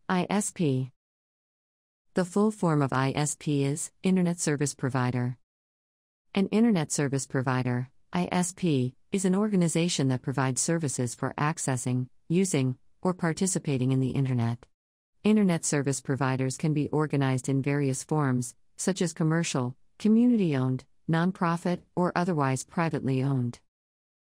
ISP. The full form of ISP is Internet Service Provider. An Internet Service Provider, ISP, is an organization that provides services for accessing, using, or participating in the Internet. Internet service providers can be organized in various forms, such as commercial, community-owned, nonprofit, or otherwise privately owned.